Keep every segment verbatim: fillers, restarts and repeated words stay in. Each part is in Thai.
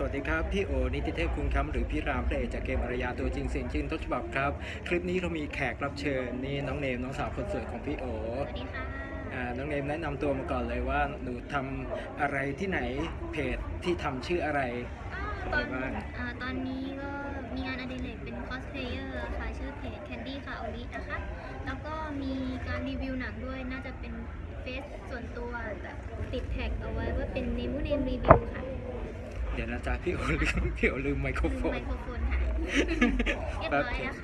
วัสดีครับพี่โอนิติเทพคุณคำหรือพี่รามพระเอกจากเกมอารยาตัวจริงเสียงจริงต้นฉบับครับคลิปนี้เรามีแขกรับเชิญนี่น้องเนมน้องสาวคนสวยของพี่โอสวัสดีค่ะอ่าน้องเนมแนะนำตัวมาก่อนเลยว่าหนูทำอะไรที่ไหนเพจที่ทำชื่ออะไรตอนบ้างอ่าตอนนี้ก็มีงานอดิเรกเป็นคอสเพลเยอร์ค่ะชื่อเพจ Candy ค่ะโอรินะคะแล้วก็มีการรีวิวหนังด้วยน่าจะเป็นเฟซส่วนตัวแบบติดแท็กเอาไว้ว่าเป็นเนมูเนมรีวิวค่ะเดี๋ยวนะจ๊ะพี่โอลืมพี่โอลืมไมโครโฟนไมโครโฟนค่ะเรียบร้อยแล้วค่ะ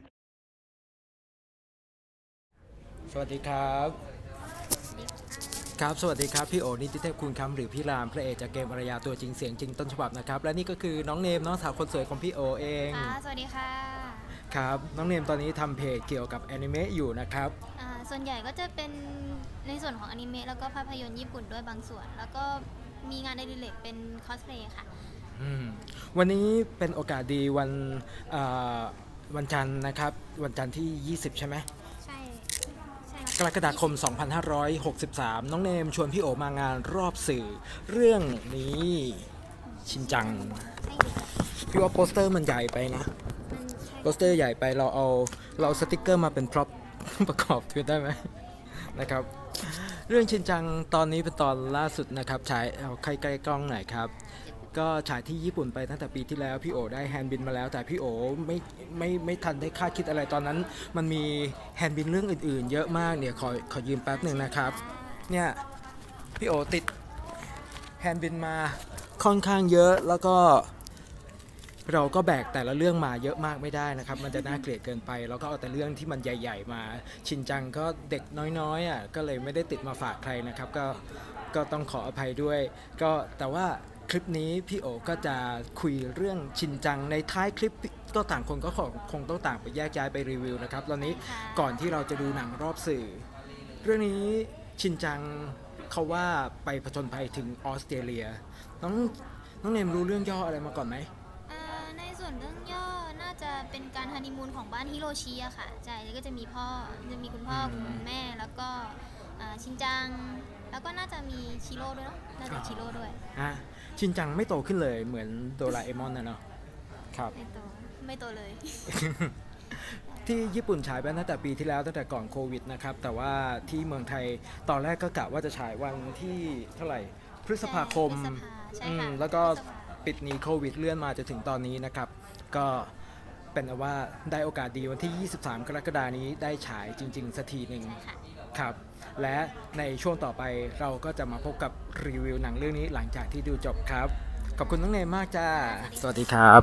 สวัสดีครับครับสวัสดีครับพี่โอนิติเทพคุณคำหรือพี่รามพระเอกจากเกมอารยาตัวจริงเสียงจริงต้นฉบับนะครับและนี่ก็คือน้องเนมน้องสาวคนสวยของพี่โอเองค่ะสวัสดีค่ะครับน้องเนมตอนนี้ทำเพจเกี่ยวกับแอนิเมะอยู่นะครับอ่าส่วนใหญ่ก็จะเป็นในส่วนของอนิเมะแล้วก็ภาพยนตร์ญี่ปุ่นด้วยบางส่วนแล้วก็มีงานอดิเรกเป็นคอสเพลย์ค่ะวันนี้เป็นโอกาสดีวันวันจันทร์นะครับวันจันทร์ที่ยี่สิบใช่ไหมใช่ใช่กรกฎาคมสองพันห้าร้อยหกสิบสามน้องเนมชวนพี่โอมางานรอบสื่อเรื่องนี้ชินจังพี่ว่าโปสเตอร์มันใหญ่ไปนะโปสเตอร์ใหญ่ไปเราเอาเราสติกเกอร์มาเป็นพร็อพประกอบคือได้ไหมนะครับเรื่องชินจังตอนนี้เป็นตอนล่าสุดนะครับฉายเอาใกล้ๆกล้องหน่อยครับก็ฉายที่ญี่ปุ่นไปตั้งแต่ปีที่แล้วพี่โอได้แฮนด์บินมาแล้วแต่พี่โอไม่ไม่ไม่ทันได้คาดคิดอะไรตอนนั้นมันมีแฮนด์บินเรื่องอื่นๆเยอะมากเนี่ยขอขอยืมแป๊บหนึ่งนะครับเนี่ยพี่โอติดแฮนด์บินมาค่อนข้างเยอะแล้วก็เราก็แบกแต่ละเรื่องมาเยอะมากไม่ได้นะครับมันจะน่าเกลียดเกินไปแล้วก็เอาแต่เรื่องที่มันใหญ่ๆมาชินจังก็เด็กน้อยๆอ่ะก็เลยไม่ได้ติดมาฝากใครนะครับก็ก็ต้องขออภัยด้วยก็แต่ว่าคลิปนี้พี่โอก็จะคุยเรื่องชินจังในท้ายคลิปก็ต่างคนก็คงต้องต่างไปแยกย้ายไปรีวิวนะครับตอนนี้ก่อนที่เราจะดูหนังรอบสื่อเรื่องนี้ชินจังเขาว่าไปผจญภัยถึงออสเตรเลียน้องน้องเนมรู้เรื่องย่ออะไรมาก่อนไหมในส่วนเรื่องย่อน่าจะเป็นการฮันนีมูนของบ้านฮิโรชิอะค่ะใช่แล้วก็จะมีพ่อจะมีคุณพ่อคุณแม่แล้วก็ชินจังแล้วก็น่าจะมีชิโร่ด้วยเนาะน่าจะชิโร่ด้วยอ่ะชินจังไม่โตขึ้นเลยเหมือนโดราเอมอนนะเนาะครับไม่โตไม่โตเลยที่ญี่ปุ่นฉายไปตั้งแต่ปีที่แล้วตั้งแต่ก่อนโควิดนะครับแต่ว่าที่เมืองไทยตอนแรกก็กะว่าจะฉายวันที่เท่าไหร่พฤษภาคมแล้วก็ปิดหนีโควิดเลื่อนมาจะถึงตอนนี้นะครับก็เป็นว่าได้โอกาสดีวันที่ยี่สิบสามกรกฎาคมนี้ได้ฉายจริงๆสักทีหนึ่งครับและในช่วงต่อไปเราก็จะมาพบกับรีวิวหนังเรื่องนี้หลังจากที่ดูจบครับขอบคุณน้องเนมมากจ้าสวัสดีครับ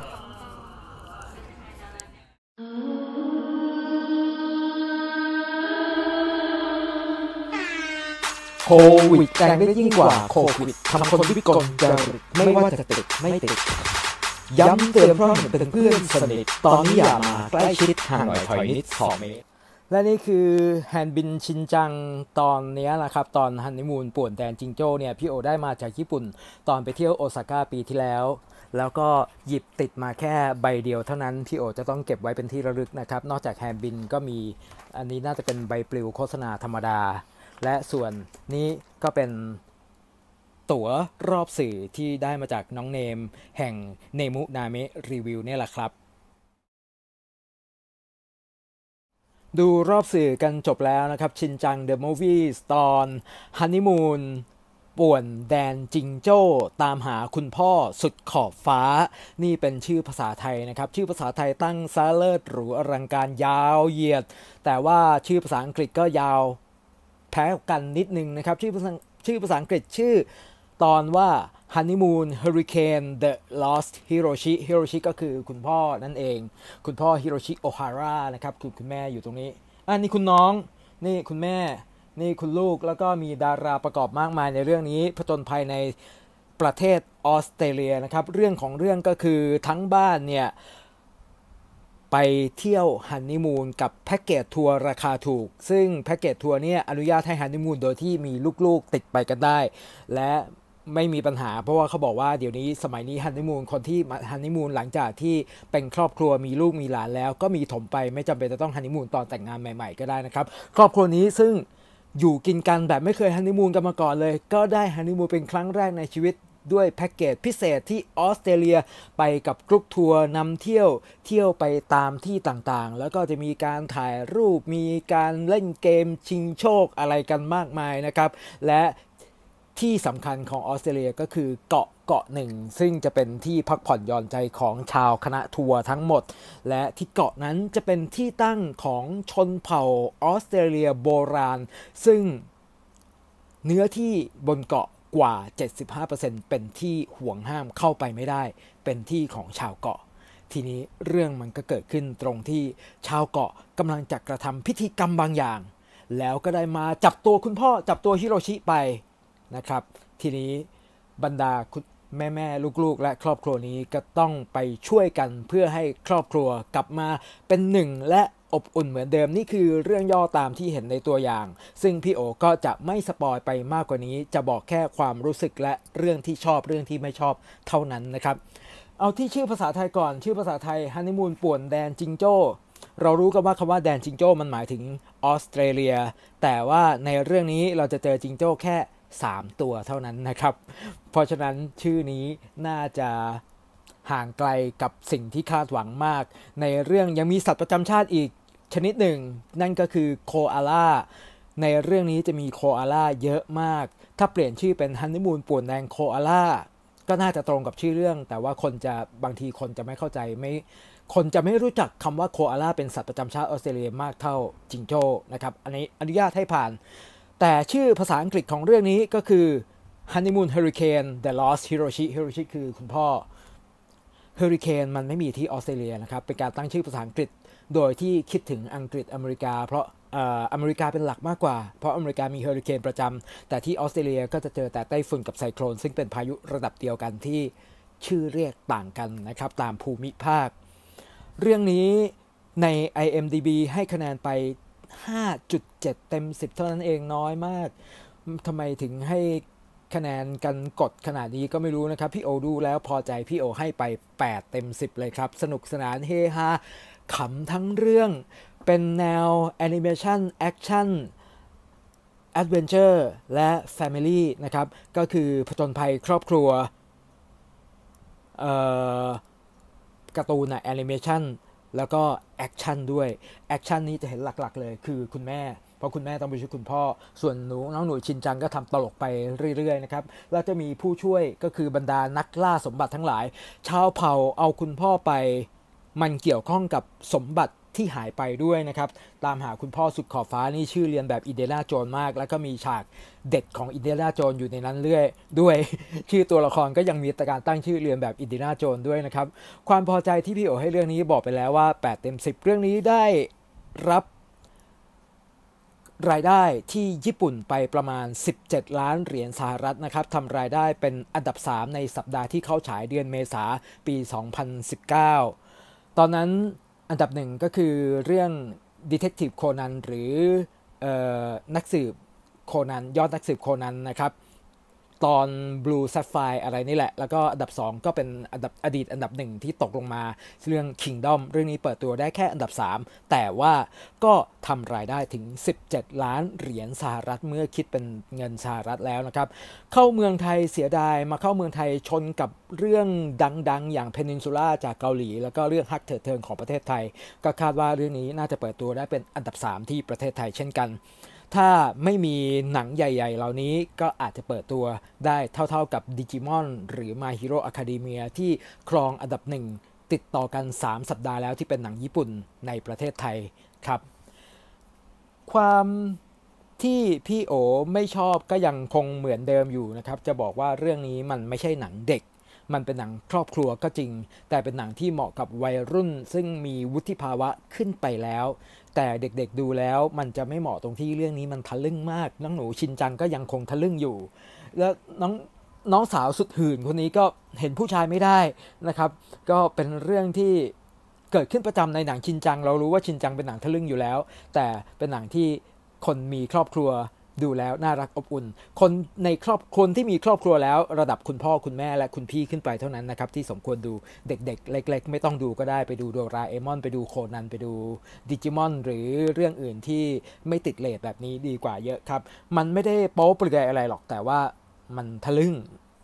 โควิดแรงได้ยิ่งกว่าโควิดทำคนวิกลจริตไม่ว่าจะติดไม่ติดย้ำเตือนเพราะเห็นเป็นเพื่อนสนิทตอนนี้อย่ามาใกล้ชิดห่างหน่อยถอยนิดสองเมตรและนี่คือแฮนด์บินชินจังตอนนี้นะครับตอนฮันนีมูนป่วนแดนจิงโจ้เนี่ยพี่โอได้มาจากญี่ปุ่นตอนไปเที่ยวโอซาก้าปีที่แล้วแล้วก็หยิบติดมาแค่ใบเดียวเท่านั้นพี่โอจะต้องเก็บไว้เป็นที่ระลึกนะครับนอกจากแฮนด์บินก็มีอันนี้น่าจะเป็นใบปลิวโฆษณาธรรมดาและส่วนนี้ก็เป็นตั๋วรอบสื่อที่ได้มาจากน้องเนมแห่งเนมุนาเมะรีวิวเนี่ยแหละครับดูรอบสื่อกันจบแล้วนะครับชินจังเดอะมูฟวี่ตอนฮันนีมูนป่วนแดนจิงโจ้ตามหาคุณพ่อสุดขอบฟ้านี่เป็นชื่อภาษาไทยนะครับชื่อภาษาไทยตั้งซะเลิศหรูอลังการยาวเหยียดแต่ว่าชื่อภาษาอังกฤษก็ยาวแพ้กันนิดนึงนะครับชื่อภาษาชื่อภาษาอังกฤษชื่อตอนว่า Honeymoon Hurricane The Lost Hiroshi Hiroshi ก็คือคุณพ่อนั่นเองคุณพ่อฮิโรชิโอฮาร่านะครับคือคุณแม่อยู่ตรงนี้อ่ะนี่คุณน้องนี่คุณแม่นี่คุณลูกแล้วก็มีดาราประกอบมากมายในเรื่องนี้ผจญภัยในประเทศออสเตรเลียนะครับเรื่องของเรื่องก็คือทั้งบ้านเนี่ยไปเที่ยวฮันนีมูนกับแพ็กเกจทัวร์ราคาถูกซึ่งแพ็กเกจทัวร์เนี่ยอนุญาตให้ฮันนีมูนโดยที่มีลูกๆติดไปกันได้และไม่มีปัญหาเพราะว่าเขาบอกว่าเดี๋ยวนี้สมัยนี้ฮันนีมูนคนที่ฮันนีมูนหลังจากที่เป็นครอบครัวมีลูกมีหลานแล้วก็มีถมไปไม่จำเป็นจะต้องฮันนีมูนตอนแต่งงานใหม่ๆก็ได้นะครับครอบครัวนี้ซึ่งอยู่กินกันแบบไม่เคยฮันนีมูนกันมาก่อนเลยก็ได้ฮันนีมูนเป็นครั้งแรกในชีวิตด้วยแพ็กเกจพิเศษที่ออสเตรเลียไปกับกรุ๊ปทัวร์นำเที่ยวเที่ยวไปตามที่ต่างๆแล้วก็จะมีการถ่ายรูปมีการเล่นเกมชิงโชคอะไรกันมากมายนะครับและที่สำคัญของออสเตรเลียก็คือเกาะเกาะหนึ่งซึ่งจะเป็นที่พักผ่อนหย่อนใจของชาวคณะทัวร์ทั้งหมดและที่เกาะนั้นจะเป็นที่ตั้งของชนเผ่าออสเตรเลียโบราณซึ่งเนื้อที่บนเกาะกว่า เจ็ดสิบห้าเปอร์เซ็นต์ เป็นที่ห่วงห้ามเข้าไปไม่ได้เป็นที่ของชาวเกาะทีนี้เรื่องมันก็เกิดขึ้นตรงที่ชาวเกาะกำลังจะกระทำพิธีกรรมบางอย่างแล้วก็ได้มาจับตัวคุณพ่อจับตัวฮิโรชิไปนะครับทีนี้บรรดาแม่แม่ลูกๆและครอบครัวนี้ก็ต้องไปช่วยกันเพื่อให้ครอบครัวกลับมาเป็นหนึ่งและอบอุ่นเหมือนเดิมนี่คือเรื่องย่อตามที่เห็นในตัวอย่างซึ่งพี่โอก็จะไม่สปอยไปมากกว่านี้จะบอกแค่ความรู้สึกและเรื่องที่ชอบเรื่องที่ไม่ชอบเท่านั้นนะครับเอาที่ชื่อภาษาไทยก่อนชื่อภาษาไทยฮันนีมูนป่วนแดนจิงโจ้เรารู้กันว่าคำว่าแดนจิงโจ้มันหมายถึงออสเตรเลียแต่ว่าในเรื่องนี้เราจะเจอจิงโจ้แค่สามตัวเท่านั้นนะครับเพราะฉะนั้นชื่อนี้น่าจะห่างไกลกับสิ่งที่คาดหวังมากในเรื่องยังมีสัตว์ประจำชาติอีกชนิดหนึ่งนั่นก็คือโคอาล่าในเรื่องนี้จะมีโคอาล่าเยอะมากถ้าเปลี่ยนชื่อเป็นฮันนีมูนป่วนแดงโคอาล่าก็น่าจะตรงกับชื่อเรื่องแต่ว่าคนจะบางทีคนจะไม่เข้าใจไม่คนจะไม่รู้จักคำว่าโคอาล่าเป็นสัตว์ประจำชาติออสเตรเลียมากเท่าจิงโจ้นะครับอันนี้อนุญาตให้ผ่านแต่ชื่อภาษาอังกฤษของเรื่องนี้ก็คือ Honeymoon Hurricane The Lost Hiroshi Hiroshi คือคุณพ่อ Hurricane มันไม่มีที่ออสเตรเลียนะครับเป็นการตั้งชื่อภาษาอังกฤษโดยที่คิดถึงอังกฤษอเมริกาเพราะเอ่ออเมริกาเป็นหลักมากกว่าเพราะอเมริกามีเฮอริเคนประจำแต่ที่ออสเตรเลียก็จะเจอแต่ไต้ฝุ่นกับไซโคลนซึ่งเป็นพายุระดับเดียวกันที่ชื่อเรียกต่างกันนะครับตามภูมิภาคเรื่องนี้ใน ไอ เอ็ม ดี บี ให้คะแนนไป ห้าจุดเจ็ด เต็มสิบเท่านั้นเองน้อยมากทำไมถึงให้คะแนนกันกดขนาดนี้ก็ไม่รู้นะครับพี่โอดูแล้วพอใจพี่โอให้ไปแปดเต็มสิบเลยครับสนุกสนานเฮฮาขำทั้งเรื่องเป็นแนวแอนิเมชันแอคชั่นแอดเวนเจอร์และแฟมิลี่นะครับก็คือผจญภัยครอบครัวเอ่อการ์ตูนอะแอนิเมชันแล้วก็แอคชั่นด้วยแอคชั่นนี้จะเห็นหลักๆเลยคือคุณแม่เพราะคุณแม่ต้องไปช่วยคุณพ่อส่วนหนูน้องหนูชินจังก็ทำตลกไปเรื่อยๆนะครับแล้วจะมีผู้ช่วยก็คือบรรดานักล่าสมบัติทั้งหลายชาวเผ่าเอาคุณพ่อไปมันเกี่ยวข้องกับสมบัติที่หายไปด้วยนะครับตามหาคุณพ่อสุดขอบฟ้านี่ชื่อเรียนแบบอินเดียนาโจนมากแล้วก็มีฉากเด็ดของอินเดียนาโจนอยู่ในนั้นเรื่อยด้วยชื่อตัวละครก็ยังมีการตั้งชื่อเรียนแบบอินเดียนาโจนด้วยนะครับความพอใจที่พี่โอให้เรื่องนี้บอกไปแล้วว่าแปดเต็มสิบเรื่องนี้ได้รับรายได้ที่ญี่ปุ่นไปประมาณสิบเจ็ดล้านเหรียญสหรัฐนะครับทำรายได้เป็นอันดับสามในสัปดาห์ที่เข้าฉายเดือนเมษาปีสองพันสิบเก้าตอนนั้นอันดับหนึ่งก็คือเรื่อง Detective Conan หรือเอ่อนักสืบโคนันยอดนักสืบโคนันนะครับตอน Blue Sapphire อะไรนี่แหละแล้วก็อันดับสองก็เป็นอันดับอดีตอันดับหนึ่งที่ตกลงมาเรื่อง Kingdom เรื่องนี้เปิดตัวได้แค่อันดับสามแต่ว่าก็ทำรายได้ถึงสิบเจ็ดล้านเหรียญสหรัฐเมื่อคิดเป็นเงินสหรัฐแล้วนะครับเข้าเมืองไทยเสียดายมาเข้าเมืองไทยชนกับเรื่องดังๆอย่าง Peninsula จากเกาหลีแล้วก็เรื่องฮักเถิดเทิงของประเทศไทยก็คาดว่าเรื่องนี้น่าจะเปิดตัวได้เป็นอันดับสามที่ประเทศไทยเช่นกันถ้าไม่มีหนังใหญ่ๆเหล่านี้ก็อาจจะเปิดตัวได้เท่าๆกับ Digimon หรือ My Hero Academia ที่ครองอันดับหนึ่งติดต่อกันสามสัปดาห์แล้วที่เป็นหนังญี่ปุ่นในประเทศไทยครับความที่พี่โอไม่ชอบก็ยังคงเหมือนเดิมอยู่นะครับจะบอกว่าเรื่องนี้มันไม่ใช่หนังเด็กมันเป็นหนังครอบครัวก็จริงแต่เป็นหนังที่เหมาะกับวัยรุ่นซึ่งมีวุฒิภาวะขึ้นไปแล้วแต่เด็กๆดูแล้วมันจะไม่เหมาะตรงที่เรื่องนี้มันทะลึ่งมากน้องหนูชินจังก็ยังคงทะลึ่งอยู่แล้วน้องน้องสาวสุดหื่นคนนี้ก็เห็นผู้ชายไม่ได้นะครับก็เป็นเรื่องที่เกิดขึ้นประจำในหนังชินจังเรารู้ว่าชินจังเป็นหนังทะลึ่งอยู่แล้วแต่เป็นหนังที่คนมีครอบครัวดูแล้วน่ารักอบอุ่นคนในครอบคนที่มีครอบครัวแล้วระดับคุณพ่อคุณแม่และคุณพี่ขึ้นไปเท่านั้นนะครับที่สมควรดูเด็กๆเล็กๆไม่ต้องดูก็ได้ไปดูโดราเอมอนไปดูโคนันไปดูดิจิมอนหรือเรื่องอื่นที่ไม่ติดเรทแบบนี้ดีกว่าเยอะครับมันไม่ได้โป๊เปลือยอะไรหรอกแต่ว่ามันทะลึ่ง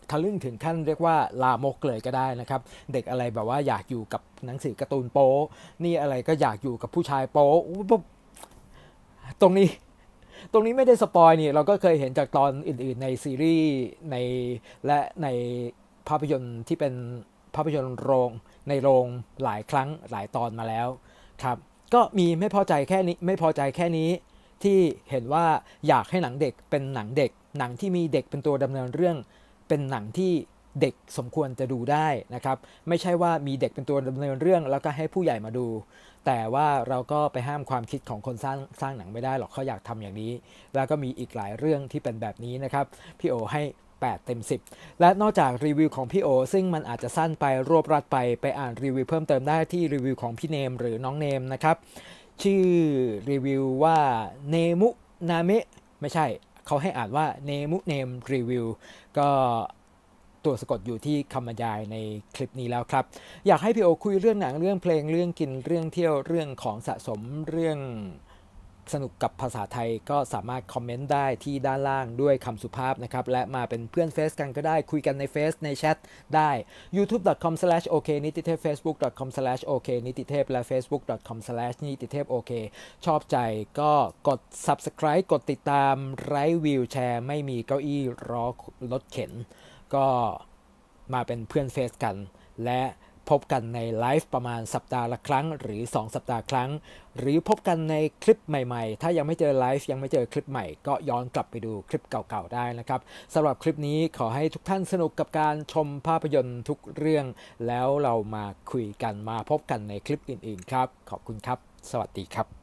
ทะลึ่งถึงขั้นเรียกว่าลามกเลยก็ได้นะครับเด็กอะไรแบบว่าอยากอยู่กับหนังสือการ์ตูนโป๊นี่อะไรก็อยากอยู่กับผู้ชายโป๊ตรงนี้ตรงนี้ไม่ได้สปอยนี่เราก็เคยเห็นจากตอนอื่นๆในซีรีส์ในและในภาพยนตร์ที่เป็นภาพยนตร์โรงในโรงหลายครั้งหลายตอนมาแล้วครับก็มีไม่พอใจแค่นี้ไม่พอใจแค่นี้ที่เห็นว่าอยากให้หนังเด็กเป็นหนังเด็กหนังที่มีเด็กเป็นตัวดำเนินเรื่องเป็นหนังที่เด็กสมควรจะดูได้นะครับไม่ใช่ว่ามีเด็กเป็นตัวดำเนินเรื่องแล้วก็ให้ผู้ใหญ่มาดูแต่ว่าเราก็ไปห้ามความคิดของคนสร้างสร้างหนังไม่ได้หรอกเขาอยากทำอย่างนี้แล้วก็มีอีกหลายเรื่องที่เป็นแบบนี้นะครับพี่โอให้แปดเต็มสิบและนอกจากรีวิวของพี่โอซึ่งมันอาจจะสั้นไปรวบรัดไปไปอ่านรีวิวเพิ่มเติมได้ที่รีวิวของพี่เนมหรือน้องเนมนะครับชื่อรีวิวว่าเนมุนาเมะไม่ใช่เขาให้อ่านว่าเนมุเนมรีวิวก็ตัวสะกดอยู่ที่คำบรรยายในคลิปนี้แล้วครับอยากให้พี่โอคุยเรื่องหนังเรื่องเพลงเรื่องกินเรื่องเที่ยวเรื่องของสะสมเรื่องสนุกกับภาษาไทยก็สามารถคอมเมนต์ได้ที่ด้านล่างด้วยคำสุภาพนะครับและมาเป็นเพื่อนเฟซกันก็ได้คุยกันในเฟซในแชทได้ ยูทูบ ดอท คอม สแลช โอ เค นิติเทพ เฟซบุ๊ก ดอท คอม สแลช โอ เค นิติเทพและ เฟซบุ๊ก ดอท คอม สแลช นิติเทพ โอ เค ชอบใจก็กด ซับสไครบ์ กดติดตามไร้วีลแชร์ไม่มีเก้าอี้ล้อรถเข็นก็มาเป็นเพื่อนเฟซกันและพบกันในไลฟ์ประมาณสัปดาห์ละครั้งหรือสองสัปดาห์ครั้งหรือพบกันในคลิปใหม่ๆถ้ายังไม่เจอไลฟ์ยังไม่เจอคลิปใหม่ก็ย้อนกลับไปดูคลิปเก่าๆได้นะครับสำหรับคลิปนี้ขอให้ทุกท่านสนุกกับการชมภาพยนตร์ทุกเรื่องแล้วเรามาคุยกันมาพบกันในคลิปอื่นๆครับขอบคุณครับสวัสดีครับ